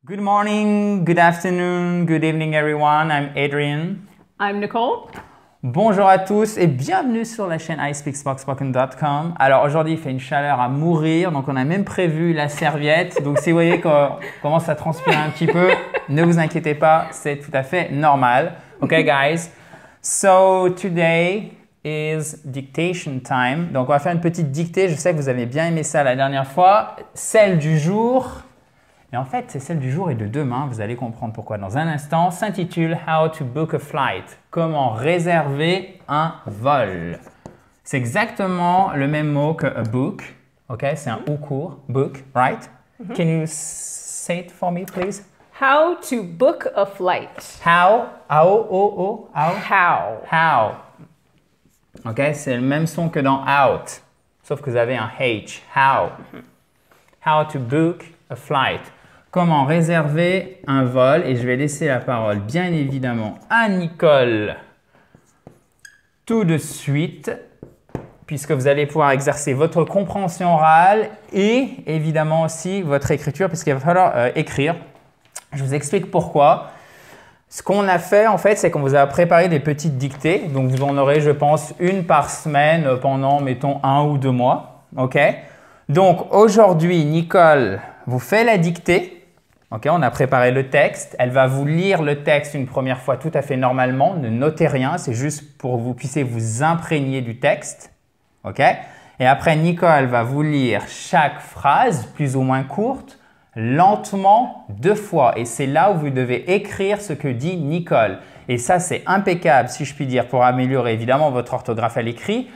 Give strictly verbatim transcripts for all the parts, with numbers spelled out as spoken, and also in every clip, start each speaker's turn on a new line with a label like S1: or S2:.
S1: Good morning, good afternoon, good evening everyone. I'm Adrian.
S2: I'm Nicole.
S1: Bonjour à tous et bienvenue sur la chaîne i speak spoken spoken dot com. Alors aujourd'hui il fait une chaleur à mourir, donc on a même prévu la serviette. Donc si vous voyez qu'on commence à transpirer un petit peu, ne vous inquiétez pas, c'est tout à fait normal. Okay guys, so today is dictation time. Donc on va faire une petite dictée, je sais que vous avez bien aimé ça la dernière fois. Celle du jour, et en fait c'est celle du jour et de demain, vous allez comprendre pourquoi dans un instant, s'intitule How to book a flight. Comment réserver un vol. C'est exactement le même mot que a book, ok? C'est un ou court, book, right? Mm-hmm. Can you say it for me please?
S2: How to book a flight.
S1: How, how, oh, oh, how?
S2: How.
S1: How. Ok, c'est le même son que dans out, sauf que vous avez un H. How. How to book a flight. Comment réserver un vol. Et je vais laisser la parole, bien évidemment, à Nicole tout de suite, puisque vous allez pouvoir exercer votre compréhension orale et évidemment aussi votre écriture, puisqu'il va falloir euh, écrire. Je vous explique pourquoi. Ce qu'on a fait, en fait, c'est qu'on vous a préparé des petites dictées. Donc, vous en aurez, je pense, une par semaine pendant, mettons, un ou deux mois. OK? Donc, aujourd'hui, Nicole vous fait la dictée. OK? On a préparé le texte. Elle va vous lire le texte une première fois tout à fait normalement. Ne notez rien. C'est juste pour que vous puissiez vous imprégner du texte. OK? Et après, Nicole va vous lire chaque phrase, plus ou moins courte, lentement deux fois. Et c'est là où vous devez écrire ce que dit Nicole. Et ça, c'est impeccable, si je puis dire, pour améliorer évidemment votre orthographe à l'écrit,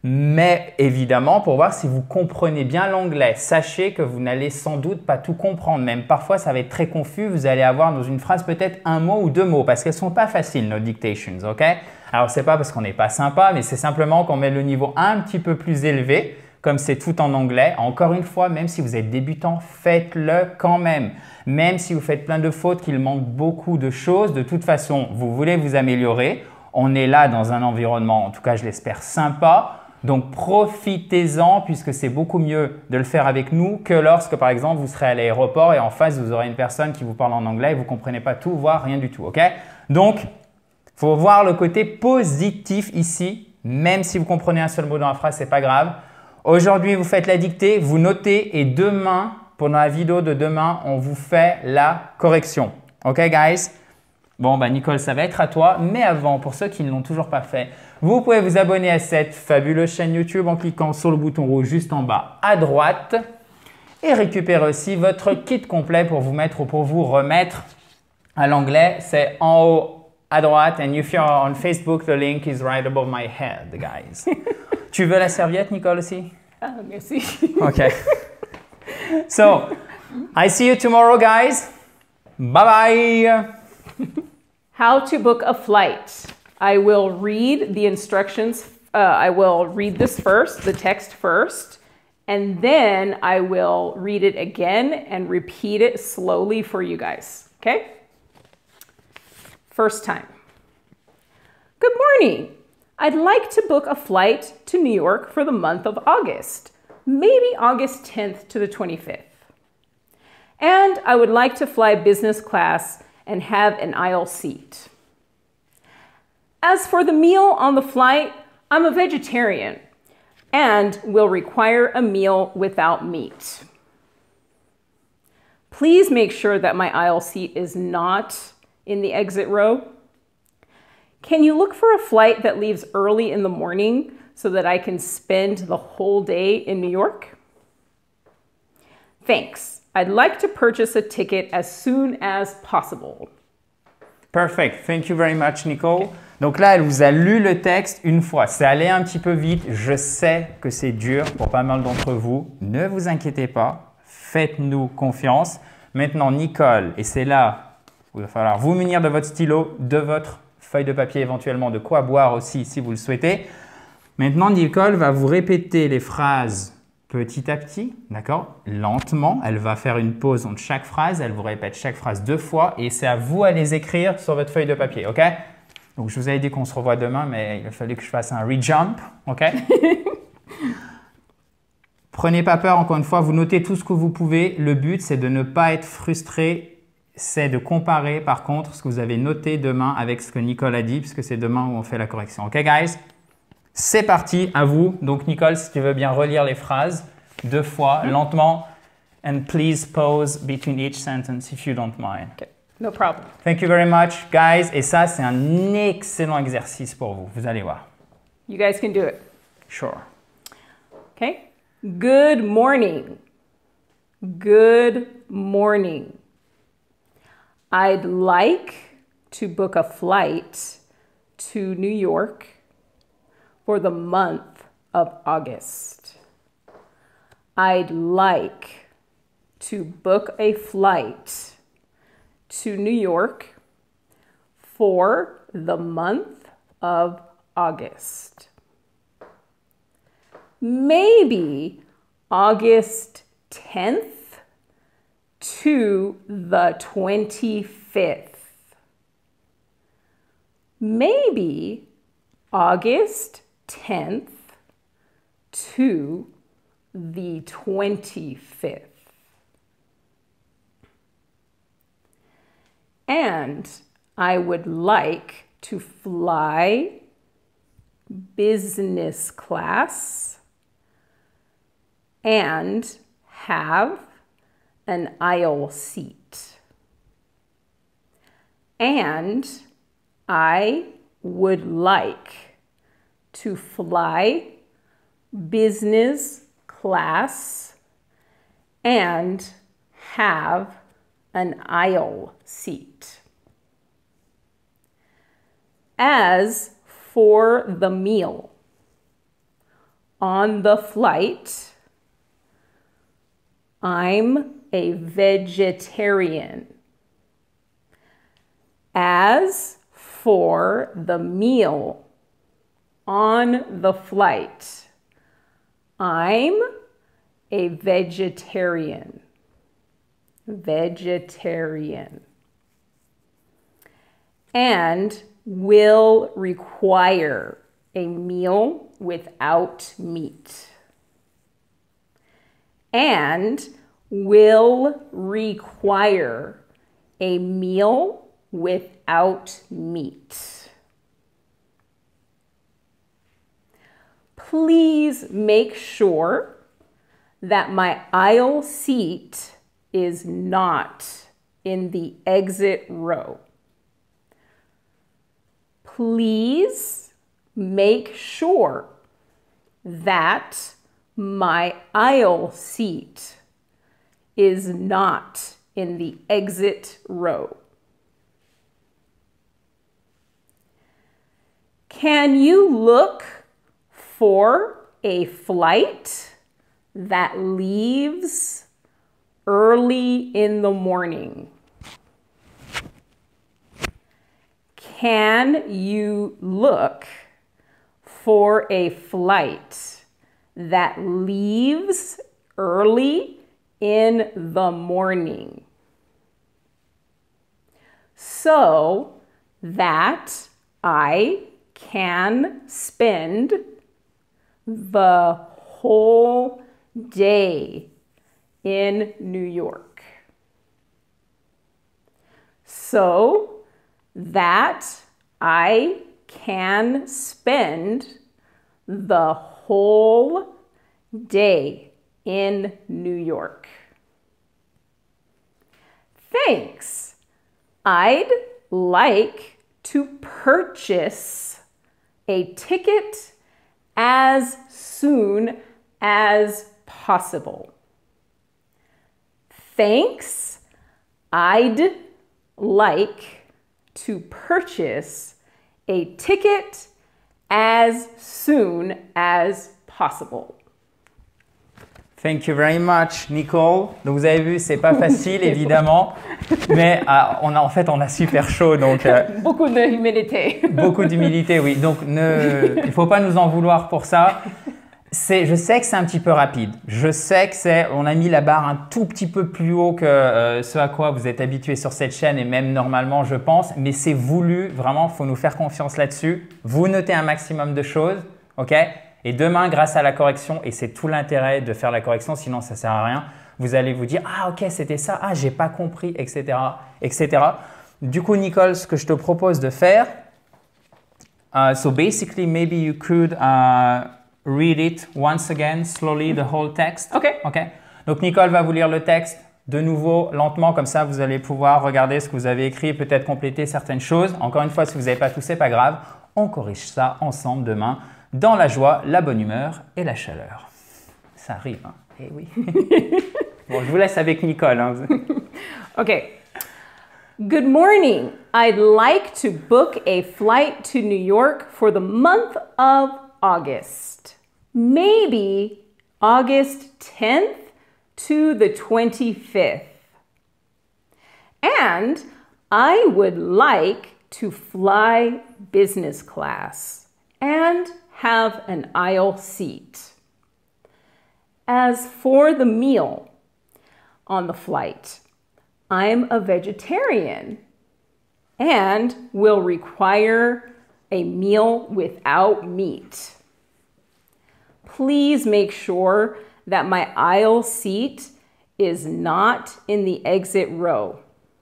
S1: mais évidemment pour voir si vous comprenez bien l'anglais. Sachez que vous n'allez sans doute pas tout comprendre. Même parfois, ça va être très confus. Vous allez avoir dans une phrase peut-être un mot ou deux mots parce qu'elles ne sont pas faciles, nos dictations. OK? Alors, ce n'est pas parce qu'on n'est pas sympa, mais c'est simplement qu'on met le niveau un petit peu plus élevé. Comme c'est tout en anglais, encore une fois, même si vous êtes débutant, faites-le quand même. Même si vous faites plein de fautes, qu'il manque beaucoup de choses, de toute façon, vous voulez vous améliorer. On est là dans un environnement, en tout cas je l'espère, sympa. Donc profitez-en puisque c'est beaucoup mieux de le faire avec nous que lorsque par exemple vous serez à l'aéroport et en face vous aurez une personne qui vous parle en anglais et vous ne comprenez pas tout, voire rien du tout. Ok? Donc, il faut voir le côté positif ici. Même si vous comprenez un seul mot dans la phrase, ce n'est pas grave. Aujourd'hui, vous faites la dictée, vous notez et demain, pendant la vidéo de demain, on vous fait la correction. OK, guys? Bon, bah Nicole, ça va être à toi. Mais avant, pour ceux qui ne l'ont toujours pas fait, vous pouvez vous abonner à cette fabuleuse chaîne YouTube en cliquant sur le bouton rouge juste en bas à droite et récupérer aussi votre kit complet pour vous mettre ou pour vous remettre à l'anglais. C'est en haut à droite. And if you're on Facebook, the link is right above my head, guys. Tu veux la serviette, Nicole, aussi?
S2: Ah, merci.
S1: Okay. So, I see you tomorrow, guys. Bye-bye.
S2: How to book a flight. I will read the instructions. Uh, I will read this first, the text first, and then I will read it again and repeat it slowly for you guys. Okay? First time. Good morning. I'd like to book a flight to New York for the month of August, maybe August tenth to the twenty-fifth. And I would like to fly business class and have an aisle seat. As for the meal on the flight, I'm a vegetarian and will require a meal without meat. Please make sure that my aisle seat is not in the exit row. Can you look for a flight that leaves early in the morning so that I can spend the whole day in New York? Thanks. I'd like to purchase a ticket as soon as possible.
S1: Perfect. Thank you very much, Nicole. Donc là, elle vous a lu le texte une fois. C'est allé un petit peu vite. Je sais que c'est dur pour pas mal d'entre vous. Ne vous inquiétez pas. Faites-nous confiance. Maintenant, Nicole, et c'est là où il va falloir vous munir de votre stylo, de votre feuille de papier éventuellement, de quoi boire aussi si vous le souhaitez. Maintenant, Nicole va vous répéter les phrases petit à petit, d'accord? Lentement. Elle va faire une pause entre chaque phrase. Elle vous répète chaque phrase deux fois et c'est à vous à les écrire sur votre feuille de papier, ok? Donc, je vous avais dit qu'on se revoit demain, mais il a fallu que je fasse un re-jump, ok? Prenez pas peur, encore une fois, vous notez tout ce que vous pouvez. Le but, c'est de ne pas être frustré c'est de comparer par contre ce que vous avez noté demain avec ce que Nicole a dit, puisque c'est demain où on fait la correction. Ok, guys? C'est parti, à vous. Donc, Nicole, si tu veux bien relire les phrases deux fois, mm-hmm. lentement. And please pause between each sentence if you don't mind.
S2: Okay, no problem.
S1: Thank you very much, guys. Et ça, c'est un excellent exercice pour vous. Vous allez voir.
S2: You guys can do it.
S1: Sure.
S2: Okay. Good morning. Good morning. I'd like to book a flight to New York for the month of August. I'd like to book a flight to New York for the month of August. Maybe August tenth to the twenty-fifth. Maybe August tenth to the twenty-fifth. And I would like to fly business class and have an aisle seat. And I would like to fly business class and have an aisle seat. As for the meal on the flight, I'm a vegetarian. As for the meal on the flight, I'm a vegetarian. Vegetarian. And will require a meal without meat. And will require a meal without meat. Please make sure that my aisle seat is not in the exit row. Please make sure that my aisle seat is not in the exit row. Can you look for a flight that leaves early in the morning? Can you look for a flight that leaves early in the morning so that I can spend the whole day in New York? So that I can spend the whole day in New York. Thanks. I'd like to purchase a ticket as soon as possible. Thanks. I'd like to purchase a ticket as soon as possible.
S1: Thank you very much, Nicole. Donc vous avez vu, c'est pas facile évidemment, mais euh, on a, en fait on a super chaud, donc euh,
S2: beaucoup d'humilité.
S1: Beaucoup d'humilité, oui. Donc ne, il faut pas nous en vouloir pour ça. C'est, je sais que c'est un petit peu rapide. Je sais que c'est, on a mis la barre un tout petit peu plus haut que euh, ce à quoi vous êtes habitués sur cette chaîne et même normalement, je pense. Mais c'est voulu, vraiment, il faut nous faire confiance là-dessus. Vous notez un maximum de choses, ok? Et demain, grâce à la correction, et c'est tout l'intérêt de faire la correction, sinon ça ne sert à rien, vous allez vous dire « Ah, ok, c'était ça. Ah, j'ai pas compris, et cetera, et cetera » Du coup, Nicole, ce que je te propose de faire, uh, so basically, maybe you could uh, read it once again, slowly, the whole text.
S2: OK.
S1: OK. Donc, Nicole va vous lire le texte de nouveau, lentement, comme ça, vous allez pouvoir regarder ce que vous avez écrit, peut-être compléter certaines choses. Encore une fois, si vous n'avez pas tout, c'est pas grave. On corrige ça ensemble demain, dans la joie, la bonne humeur et la chaleur. Ça arrive, hein? Eh oui. Bon, je vous laisse avec Nicole. Hein.
S2: OK. Good morning. I'd like to book a flight to New York for the month of August. Maybe August tenth to the twenty-fifth. And I would like to fly business class and have an aisle seat. As for the meal on the flight, I'm a vegetarian and will require a meal without meat. Please make sure that my aisle seat is not in the exit row.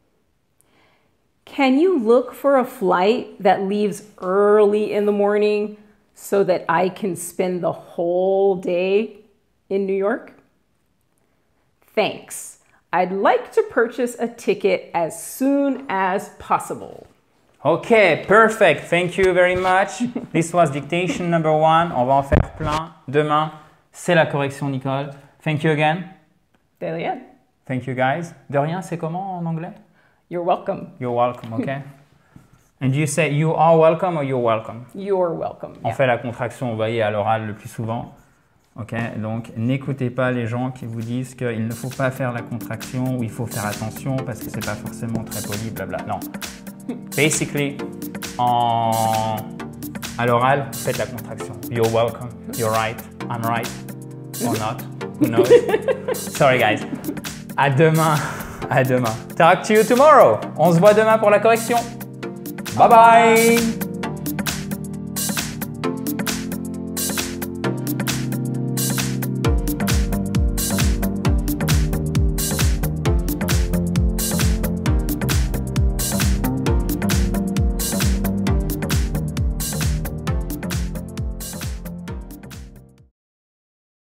S2: Can you look for a flight that leaves early in the morning so that I can spend the whole day in New York? Thanks. I'd like to purchase a ticket as soon as possible.
S1: OK, perfect. Thank you very much. This was dictation number one. On va en faire plein. Demain, c'est la correction, Nicole. Thank you again.
S2: De rien.
S1: Thank you, guys. De rien, c'est comment en anglais?
S2: You're welcome.
S1: You're welcome, OK. And you say you are welcome or you're welcome?
S2: You're welcome.
S1: On
S2: Yeah.
S1: fait la contraction, vous voyez, à l'oral le plus souvent. OK, donc n'écoutez pas les gens qui vous disent qu'il ne faut pas faire la contraction ou il faut faire attention parce que c'est pas forcément très poli, blabla. Non. Basically, en... à l'oral, faites la contraction. You're welcome, you're right, I'm right, or not, who knows. Sorry guys. À demain, à demain. Talk to you tomorrow. On se voit demain pour la correction. Bye bye.